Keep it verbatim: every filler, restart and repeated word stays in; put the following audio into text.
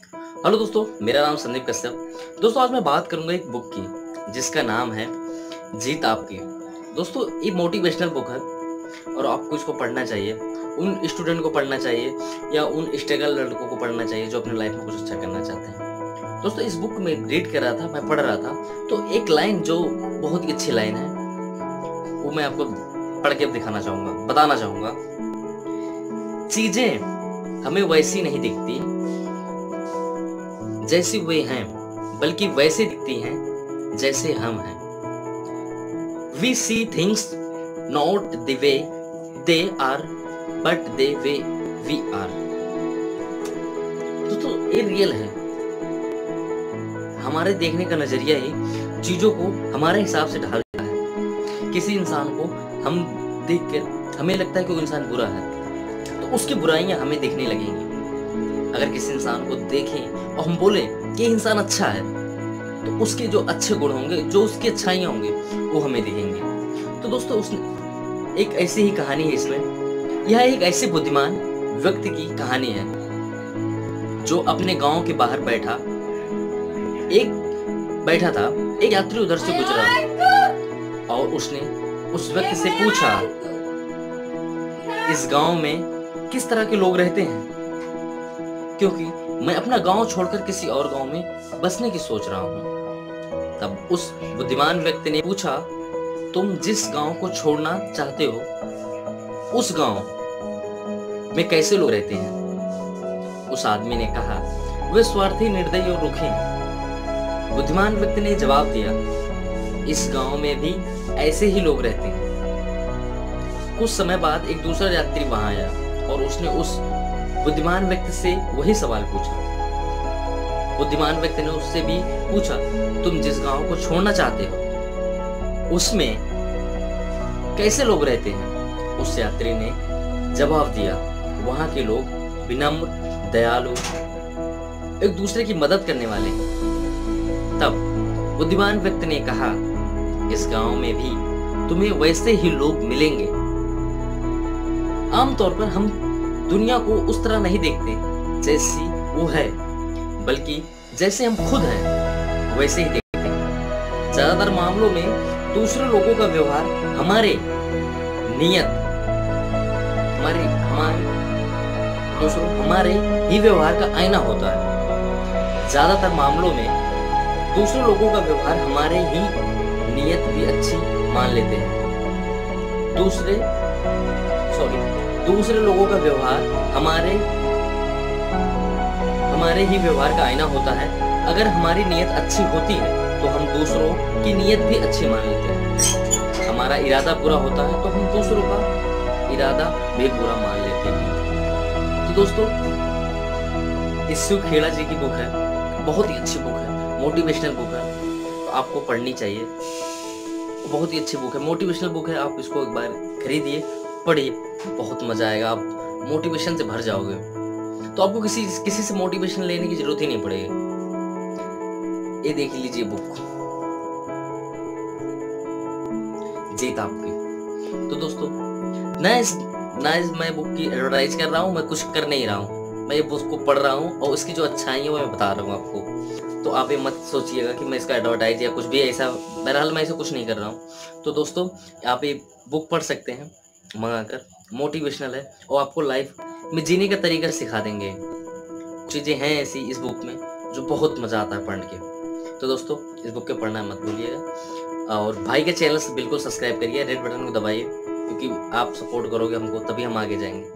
Hello दोस्तों, मेरा नाम संदीप कश्यप। दोस्तों, आज मैं बात करूंगा एक बुक की जिसका नाम है जीत आपकी। दोस्तों, ये मोटिवेशनल बुक है और आपको इसको पढ़ना चाहिए। उन स्टूडेंट को पढ़ना चाहिए या उन स्ट्रगल लड़कों को पढ़ना चाहिए जो अपने लाइफ में कुछ अच्छा करना चाहते हैं। दोस्तों, इस बुक में रीड कर रहा था, मैं पढ़ रहा था, तो एक लाइन जो बहुत ही अच्छी लाइन है वो मैं आपको पढ़ के दिखाना चाहूंगा, बताना चाहूंगा। चीजें हमें वैसी नहीं दिखती जैसी वे हैं, बल्कि वैसे दिखती हैं जैसे हम हैं। We see things not the way they are but the way we are. दोस्तों, ये रियल है। हमारे देखने का नजरिया ही चीजों को हमारे हिसाब से ढालता है। किसी इंसान को हम देख कर हमें लगता है कि वो इंसान बुरा है, तो उसकी बुराइयां हमें दिखने लगेंगी। अगर किसी इंसान को देखें और हम बोले कि इंसान अच्छा है, तो उसके जो अच्छे गुण होंगे, जो उसकी अच्छाइयां होंगी, वो हमें दिखेंगे। तो दोस्तों, उसने एक ऐसी ही कहानी है इसमें। यह एक ऐसे बुद्धिमान व्यक्ति की कहानी है जो अपने गांव के बाहर बैठा एक बैठा था। एक यात्री उधर से गुजरा और उसने उस व्यक्ति से पूछा, इस गांव में किस तरह के लोग रहते हैं, क्योंकि मैं अपना गांव छोड़कर किसी और गांव में बसने की सोच रहा हूं। तब उस बुद्धिमान व्यक्ति ने पूछा, तुम जिस गांव को छोड़ना चाहते हो, उस गांव में कैसे लोग रहते हैं? उस आदमी ने कहा, वे स्वार्थी, निर्दयी और रूखे हैं। बुद्धिमान व्यक्ति ने जवाब दिया, इस गांव में भी ऐसे ही लोग रहते हैं। कुछ समय बाद एक दूसरा यात्री वहां आया और उसने उस बुद्धिमान व्यक्ति से वही सवाल पूछा। बुद्धिमान व्यक्ति ने उससे भी पूछा, तुम जिस गांव को छोड़ना चाहते हो, उसमें कैसे लोग रहते हैं? उस यात्री ने जवाब दिया, वहां के लोग विनम्र, दयालु, एक दूसरे की मदद करने वाले हैं। तब बुद्धिमान व्यक्ति ने कहा, इस गांव में भी तुम्हें वैसे ही लोग मिलेंगे। आमतौर पर हम दुनिया को उस तरह नहीं देखते जैसी वो है, बल्कि जैसे हम खुद हैं वैसे ही देखते हैं। ज्यादातर मामलों में दूसरे लोगों का व्यवहार हमारे नियत हमारे हमारे दूसरों हमारे ही व्यवहार का आईना होता है। ज्यादातर मामलों में दूसरे लोगों का व्यवहार हमारे ही नियत भी अच्छी मान लेते हैं। दूसरे सॉरी दूसरे लोगों का व्यवहार हमारे हमारे ही व्यवहार का आईना होता है। अगर हमारी नियत अच्छी होती है तो हम दूसरों की नियत भी अच्छी मान लेते हैं। हमारा इरादा बुरा होता है तो हम दूसरों का इरादा भी बुरा मान लेते हैं। तो दोस्तों, इस शिव खेड़ा जी की बुक है, बहुत ही अच्छी बुक है, मोटिवेशनल बुक है, तो आपको पढ़नी चाहिए। बहुत ही अच्छी बुक है, मोटिवेशनल बुक है। आप इसको एक बार खरीदिए, पढ़िए, बहुत मजा आएगा। आप मोटिवेशन से भर जाओगे, तो आपको किसी किसी से मोटिवेशन लेने की जरूरत ही नहीं पड़ेगी। ये देख लीजिए बुक, जीत आपकी। तो दोस्तों, ना इस ना इस मैं बुक की एडवर्टाइज कर रहा हूँ, मैं कुछ कर नहीं रहा हूँ, मैं ये बुक को पढ़ रहा हूँ और उसकी जो अच्छाई है वो मैं बता रहा हूँ आपको। तो आप ये मत सोचिएगा कि मैं इसका एडवर्टाइज या कुछ भी ऐसा, बहरहाल मैं ऐसा कुछ नहीं कर रहा हूँ। तो दोस्तों, आप ये बुक पढ़ सकते हैं मंगाकर, मोटिवेशनल है और आपको लाइफ में जीने का तरीका सिखा देंगे। चीज़ें हैं ऐसी इस बुक में जो बहुत मज़ा आता है पढ़ के। तो दोस्तों, इस बुक के पढ़ना मत भूलिएगा और भाई के चैनल से बिल्कुल सब्सक्राइब करिए, रेड बटन को दबाइए, क्योंकि आप सपोर्ट करोगे हमको तभी हम आगे जाएंगे।